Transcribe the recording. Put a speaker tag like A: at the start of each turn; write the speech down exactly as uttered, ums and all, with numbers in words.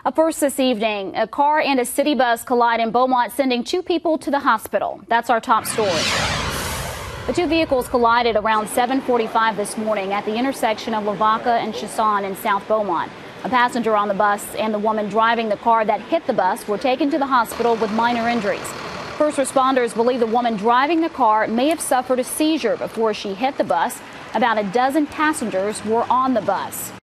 A: Up first this evening, a car and a city bus collide in Beaumont, sending two people to the hospital. That's our top story. The two vehicles collided around seven forty-five this morning at the intersection of Lavaca and Chaison in South Beaumont. A passenger on the bus and the woman driving the car that hit the bus were taken to the hospital with minor injuries. First responders believe the woman driving the car may have suffered a seizure before she hit the bus. About a dozen passengers were on the bus.